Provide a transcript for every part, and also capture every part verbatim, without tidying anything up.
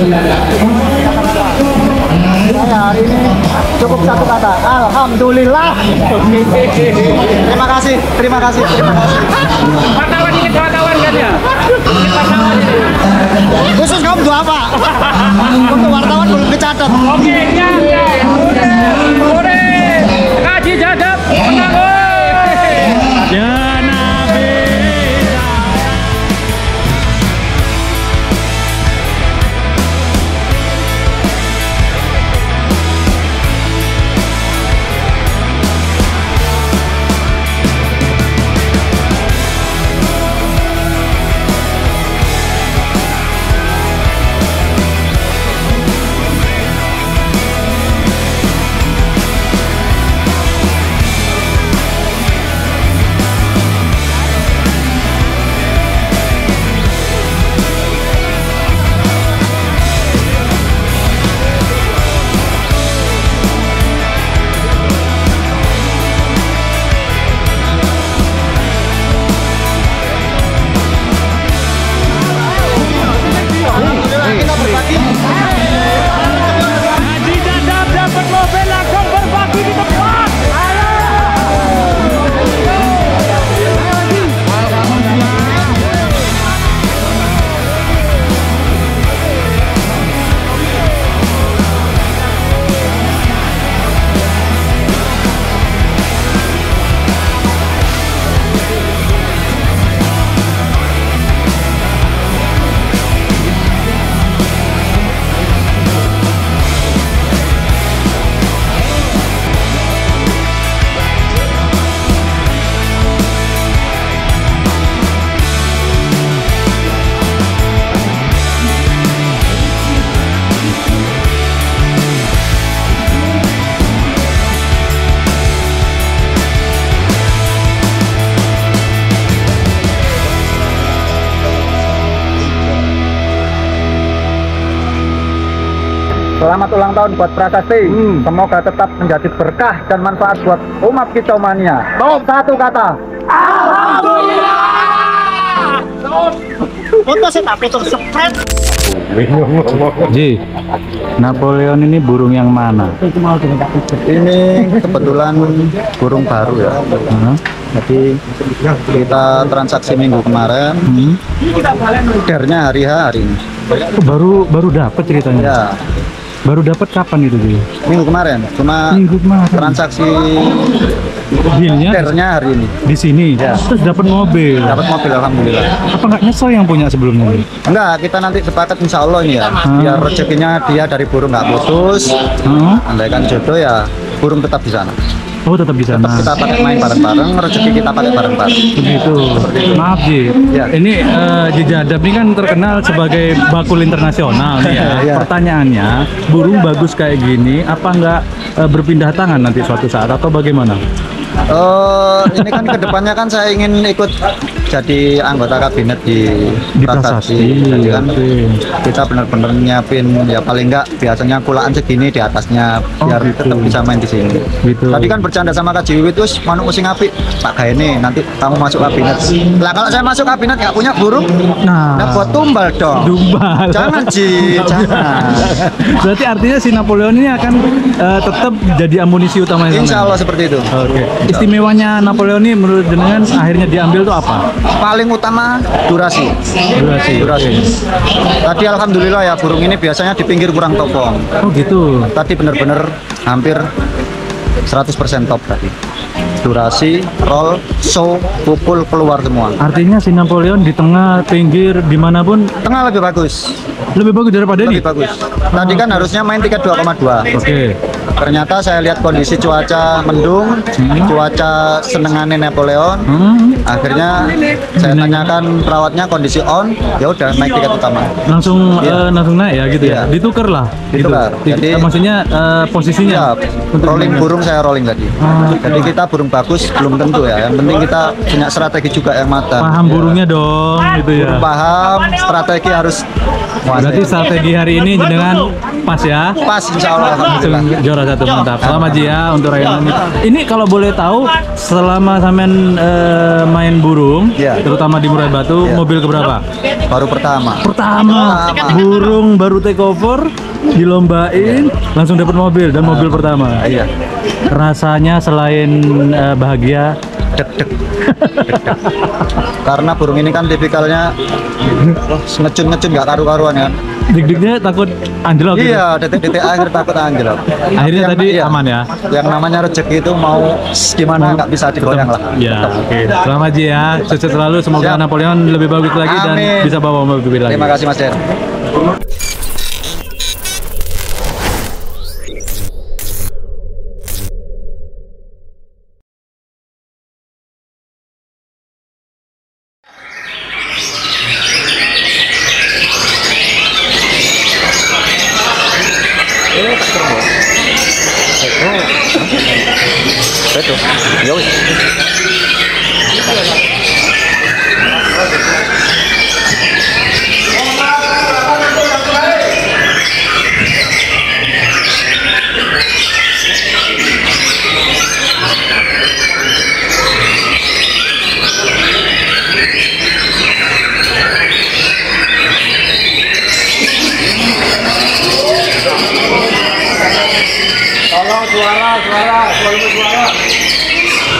Saya hari ini cukup satu kata, alhamdulillah. Terima kasih, terima kasih, terima kasih. Wartawan ini wartawan kan ya? Khusus kamu dua apa? Untuk wartawan belum kecatat. Oke, ya, ya. Sore, Kaji Jadab menang. Ya Nabi. Selamat ulang tahun buat Prasasti. Hmm. Semoga tetap menjadi berkah dan manfaat buat umat kicau mania. Top satu kata. Alhamdulillah. Foto saya tak foto spread. Ji, Napoleon ini burung yang mana? Ini kebetulan burung baru ya. Hmm. Jadi kita transaksi minggu kemarin. Hmm. Dernya hari hari ini. Oh, baru baru dapat ceritanya. Ya. Baru dapat kapan itu Ji? Minggu kemarin. Cuma Minggu kemarin. transaksi dealnya dernya hari ini. Di sini. Ya. Terus dapat mobil. Dapat mobil alhamdulillah. Apa nggak nyesel yang punya sebelumnya? Enggak, kita nanti sepakat insya Allah ini ya. Hmm. Biar rezekinya dia dari burung nggak putus. Hmm. Andaikan jodoh ya burung tetap di sana. Oh, tetap di sana. Tetap kita pakai main bareng-bareng, rezeki kita pakai bareng-bareng. Begitu. Maaf Ji, Ya. ini uh, Ji Jadab ini kan terkenal sebagai bakul internasional nih ya. Ya. Pertanyaannya, burung bagus kayak gini, apa nggak uh, berpindah tangan nanti suatu saat atau bagaimana? Oh, ini kan kedepannya kan saya ingin ikut jadi anggota kabinet di, Di Prasasti. Prasasti. Jadi kan Oke. kita benar-benar nyiapin ya paling enggak biasanya kulaan segini di atasnya Oh, biar gitu. tetap bisa main di sini. Gitu. Tadi kan bercanda sama Kak Jiwi itu manuk sing apik, Pak Gaene nanti kamu masuk kabinet. Lah kalau saya masuk kabinet nggak punya burung, Nah, nah buat tumbal dong. Dumbal. Jangan Ji, jangan. Berarti artinya si Napoleon ini akan uh, tetap jadi amunisi utama yang Insya Allah seperti itu. Oke. Istimewanya Napoleon ini menurut jenengan akhirnya diambil tuh apa? Paling utama durasi. Durasi. Durasi. Tadi alhamdulillah ya burung ini biasanya di pinggir kurang topong. Oh gitu. Tadi bener-bener hampir seratus persen top tadi. Durasi, roll, show, pupul keluar semua. Artinya si Napoleon di tengah, pinggir, dimanapun Tengah lebih bagus. lebih bagus daripada ini. Lebih bagus. Tadi kan harusnya main tiket dua koma dua. Oke. Ternyata saya lihat kondisi cuaca mendung, cuaca senengannya Napoleon. Hmm, Akhirnya saya tanyakan perawatnya kondisi on, ya udah naik tiket utama. langsung Iya. eh, langsung naik ya gitu ya. Iya. Ditukar lah. Ditukar. Gitu. Jadi- Eh, maksudnya eh, posisinya. Ya, untuk rolling gimana? burung saya rolling tadi. Oh, Jadi kita burung bagus belum tentu ya. Yang penting kita punya strategi juga yang matang. Paham burungnya dong gitu ya. Paham, strategi harus Berarti strategi hari ini dengan pas ya. Pas insya Allah. Langsung Alhamdulillah. juara satu, mantap. Selamat Ji ya untuk rayuan ini. Ini kalau boleh tahu, selama sampean eh, main burung, Iya. terutama di Murai Batu, Iya. mobil keberapa? Baru pertama. Pertama, Pertama. burung baru take over, dilombain, langsung dapat mobil dan mobil pertama. Iya. Rasanya selain eh, bahagia, Deg-deg. Karena burung ini kan tipikalnya wah, ngecun-ngecun nggak karu-karuan kan. deg-degnya takut anjlok gitu. Iya, detik-detik akhir takut anjlok. Akhirnya Yang- tadi iya, aman ya. Yang namanya rezeki itu mau gimana nggak bisa digoyang lah. Ya, Tetap. oke. Selamat Ji ya. Sukses selalu. Semoga Siap. Napoleon lebih bagus lagi dan Amin. bisa bawa mobil lagi. Terima kasih Mas Den. Betul. Ya wis. Tolong suara, suara, suara, suara.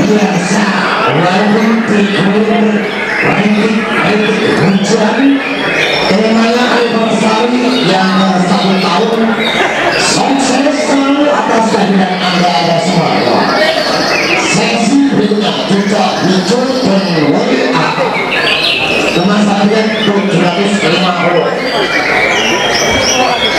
biasa walaupun figur ranking hujan temanya anniversary yang satu tahun sukses selalu atas kehadiran anda ada semua. Sesi berikutnya juga muncul dan W A rumah sakit tujuh ratus lima puluh.